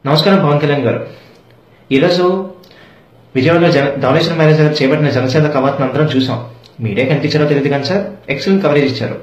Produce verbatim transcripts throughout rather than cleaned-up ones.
నమస్కారం పవన్ కళ్యాణ్ గారు. ఈరోజు విజయవాడలో జన ధవళేశ్వరం మ్యారేజ్ గారు చేపట్టిన జనసేన కవాతును అందరం చూసాం. మీడియా కనిపించారో తెలియదు కానీ సార్ ఎక్సలెంట్ కవరేజ్ ఇచ్చారు.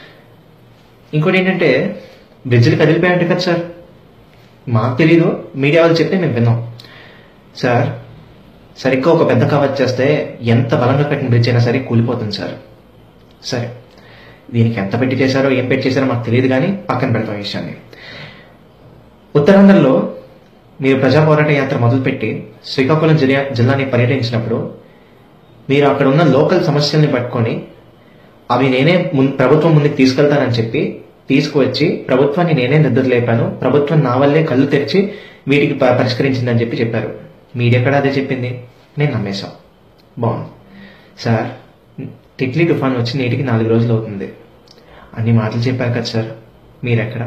ఇంకోటి ఏంటంటే బ్రిడ్జిలు కదిలిపోయాయంటే కదా సార్, మాకు తెలీదు, మీడియా వాళ్ళు చెప్తే మేము విన్నాం. సార్ సరిగ్గా ఒక పెద్ద కవర్ చేస్తే ఎంత బలంగా కట్టిన బ్రిడ్జ్ అయినా సరే కూలిపోతుంది సార్. సరే దీనికి ఎంత పెట్టి చేశారో ఏం పెట్టి చేశారో మాకు తెలియదు కానీ పక్కన పెడతాం ఈ విషయాన్ని. ఉత్తరాంధ్రలో మీరు ప్రజా పోరాట యాత్ర మొదలుపెట్టి శ్రీకాకుళం జిల్లా జిల్లాని పర్యటించినప్పుడు మీరు అక్కడ ఉన్న లోకల్ సమస్యల్ని పట్టుకొని అవి నేనే ప్రభుత్వం ముందుకు తీసుకెళ్తానని చెప్పి తీసుకువచ్చి ప్రభుత్వాన్ని నేనే నిద్రలేపాను, ప్రభుత్వం నా వల్లే కళ్ళు తెరిచి వీటికి పరిష్కరించిందని చెప్పి చెప్పారు. మీడియా కూడా అదే చెప్పింది, నేను నమ్మేశాం. బాగుంది సార్. తిట్లీ తుఫాన్ వచ్చి నేటికి నాలుగు రోజులు అవుతుంది. అన్ని మాటలు చెప్పారు కదా సార్, మీరెక్కడ?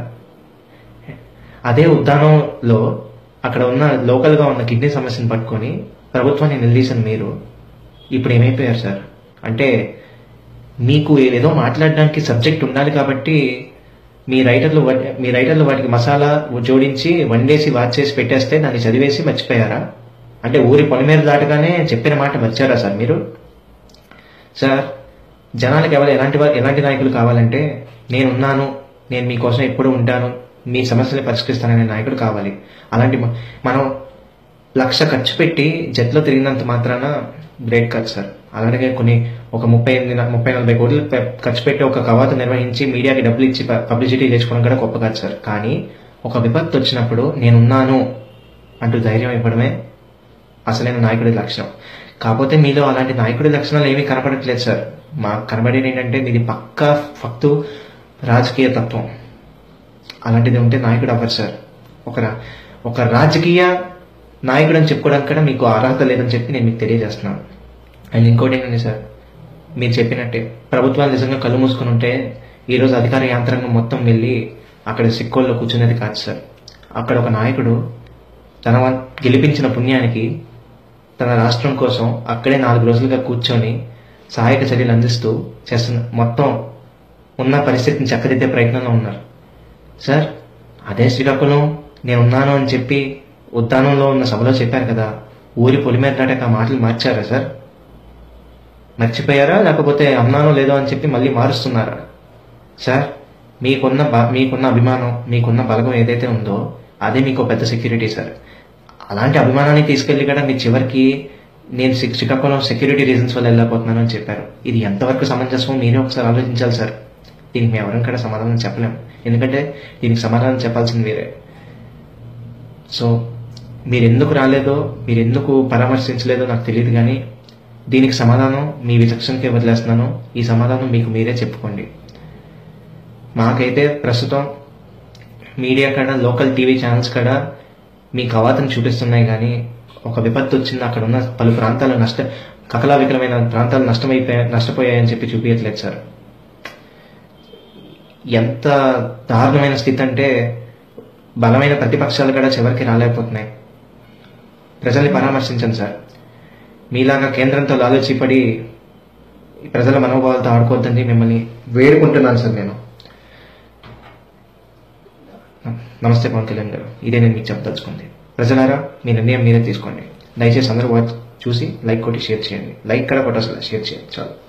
అదే ఉద్దానంలో అక్కడ ఉన్న లోకల్గా ఉన్న కిడ్నీ సమస్యను పట్టుకొని ప్రభుత్వాన్ని నిలదీసిన మీరు ఇప్పుడు ఏమైపోయారు సార్? అంటే మీకు ఏదో మాట్లాడడానికి సబ్జెక్ట్ ఉండాలి కాబట్టి మీ రైటర్లు మీ రైటర్లు వాటికి మసాలా జోడించి వండేసి వాచ్ చేసి పెట్టేస్తే దాన్ని చదివేసి మర్చిపోయారా? అంటే ఊరి పొలిమేర దాటగానే చెప్పిన మాట మర్చారా సార్ మీరు? సార్ జనాలకు ఎవరు ఎలాంటి ఎలాంటి నాయకులు కావాలంటే నేనున్నాను, నేను మీకోసం ఎప్పుడు ఉంటాను, మీ సమస్యలు పరిష్కరిస్తాననే నాయకుడు కావాలి. అలాంటి మనం లక్ష ఖర్చు పెట్టి జట్లో తిరిగినంత మాత్రాన గ్రేట్ కాదు సార్. అలాగే కొన్ని ఒక ముప్పై ఎనిమిది ముప్పై నలభై కోట్లు ఖర్చు పెట్టి ఒక కవాతు నిర్వహించి మీడియాకి డబ్బులు ఇచ్చి పబ్లిసిటీ చేసుకోవడం కూడా గొప్ప కాదు సార్. కానీ ఒక విపత్తు వచ్చినప్పుడు నేనున్నాను అంటూ ధైర్యం ఇవ్వడమే అసలైన నాయకుడి లక్షణం. కాకపోతే మీలో అలాంటి నాయకుడి లక్షణాలు ఏమీ కనపడట్లేదు సార్. మాకు కనబడేది ఏంటంటే మీది పక్కా ఫక్తు రాజకీయ తత్వం. అలాంటిది ఉంటే నాయకుడు అవ్వరు సార్. ఒక ఒక రాజకీయ నాయకుడు అని చెప్పుకోవడానికి కూడా మీకు అర్హత లేదని చెప్పి నేను మీకు తెలియజేస్తున్నాను. అండ్ ఇంకోటి ఏంటంటే సార్, మీరు చెప్పినట్టే ప్రభుత్వాలు నిజంగా కళ్ళు మూసుకుని ఉంటే ఈరోజు అధికార యంత్రాంగం మొత్తం వెళ్ళి అక్కడ సిక్కోల్లో కూర్చునేది కాదు సార్. అక్కడ ఒక నాయకుడు తన గెలిపించిన పుణ్యానికి తన రాష్ట్రం కోసం అక్కడే నాలుగు రోజులుగా కూర్చొని సహాయక చర్యలు అందిస్తూ చేస్తున్న మొత్తం ఉన్న పరిస్థితిని చక్కదిద్దే ప్రయత్నంలో ఉన్నారు సార్. అదే శ్రీకాకుళం నేనున్నాను అని చెప్పి ఉద్దానంలో ఉన్న సభలో చెప్పారు కదా, ఊరి పొలిమేర దాటాక ఆ మాటలు మార్చారా సార్? మర్చిపోయారా లేకపోతే అన్నానో లేదో అని చెప్పి మళ్ళీ మారుస్తున్నారా సార్? మీకున్న మీకున్న అభిమానం, మీకున్న బలగం ఏదైతే ఉందో అదే మీకు పెద్ద సెక్యూరిటీ సార్. అలాంటి అభిమానాన్ని తీసుకెళ్లి కూడా మీ చివరికి నేను శ్రీకాకుళం సెక్యూరిటీ రీజన్స్ వల్ల వెళ్ళకపోతున్నాను అని చెప్పారు. ఇది ఎంతవరకు సమంజసం మీరే ఒకసారి ఆలోచించాలి సార్. దీనికి మేము ఎవరం కూడా సమాధానం చెప్పలేము, ఎందుకంటే దీనికి సమాధానం చెప్పాల్సింది వేరే. సో మీరు ఎందుకు రాలేదో, మీరు ఎందుకు పరామర్శించలేదో నాకు తెలియదు, కానీ దీనికి సమాధానం మీ విచక్షణకే వదిలేస్తున్నాను. ఈ సమాధానం మీకు మీరే చెప్పుకోండి. మాకైతే ప్రస్తుతం మీడియా కూడా లోకల్ టీవీ ఛానల్స్ కూడా మీ కవాతును చూపిస్తున్నాయి, కానీ ఒక విపత్తు వచ్చింది అక్కడ ఉన్న పలు ప్రాంతాలు నష్ట కకలావికలమైన ప్రాంతాలు నష్టమైపోయా నష్టపోయాయని చెప్పి చూపించట్లేదు సార్. ఎంత దారుణమైన స్థితి అంటే బలమైన ప్రతిపక్షాలు కూడా చివరికి రాలేకపోతున్నాయి. ప్రజల్ని పరామర్శించండి సార్. మీలాగా కేంద్రంతో లాలూచిపడి ప్రజల మనోభావాలతో ఆడుకోవద్దని మిమ్మల్ని వేడుకుంటున్నాను సార్ నేను. నమస్తే పవన్ కళ్యాణ్ గారు, ఇదే నేను మీకు చెప్పదలుచుకుంది. ప్రజలారా మీ నిర్ణయం మీరే తీసుకోండి. దయచేసి అందరూ చూసి లైక్ కొట్టి షేర్ చేయండి. లైక్ కూడా కొట్టసలు షేర్ చేయండి చాలు.